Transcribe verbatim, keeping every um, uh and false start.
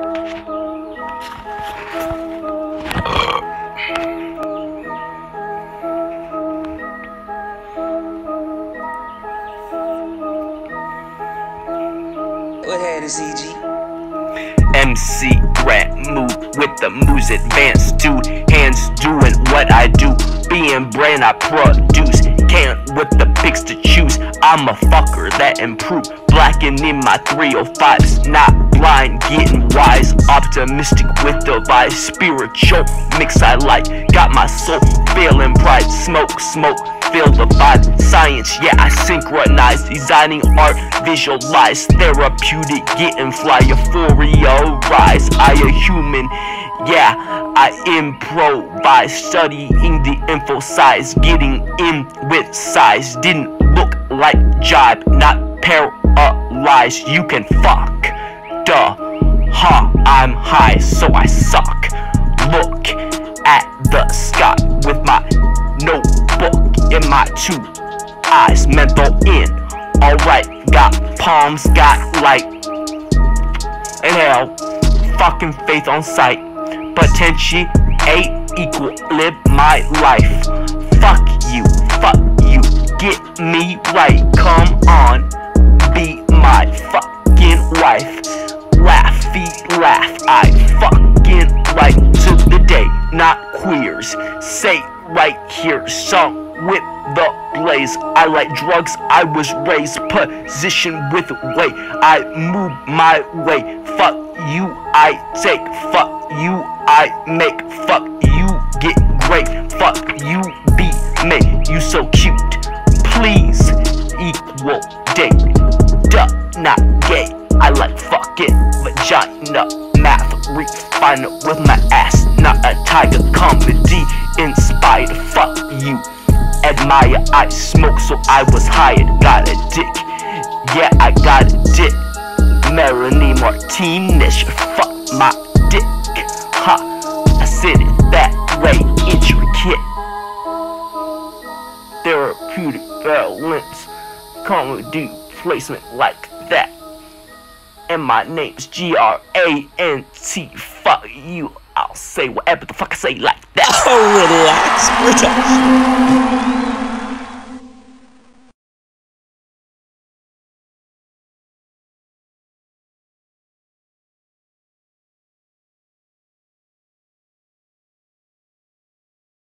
What had is E G? M C rap move with the moves advanced, dude. Hands doing what I do, being brain I produce. Can't with the picks to choose. I'm a fucker that improve. Blacking in my three oh fives, not blind, getting wise. Optimistic with the vibe, spiritual mix I like. Got my soul feeling bright. Smoke, smoke, feel the vibe. Science, yeah, I synchronize. Designing art, visualize. Therapeutic, getting fly. Euphoria rise. I a human, yeah, I improvise. Studying the info size, getting in with size. Didn't look like jibe, not paralyzed. You can fuck, duh, huh, I'm high, so I suck. Look at the sky with my notebook in my two eyes, mental in. Alright, got palms, got light. Inhale, fucking faith on sight. Potentiate equal, live my life. Fuck you, fuck you, get me right. Come on, be my fucking wife. Laughy, laugh, I fucking like to the day, not queers. Say right here, song with the blaze. I like drugs, I was raised, position with weight. I move my way. Fuck you, I take. Fuck you, I make. Fuck you, get great. Fuck you, be me. You so cute. Please equal date. Duh, not gay. I like fucking vagina. Math refiner with my ass, not a tiger. Comedy inspired. Fuck you. Admire, I smoke, so I was hired. Got a dick, yeah, I got a dick. Melanie Martinez, fuck my dick, ha. I said it that way, intricate. Therapeutic balance, comedy placement like that. And my name's G R A N T. Fuck you. I'll say whatever the fuck I say like that. Oh, relax, relax.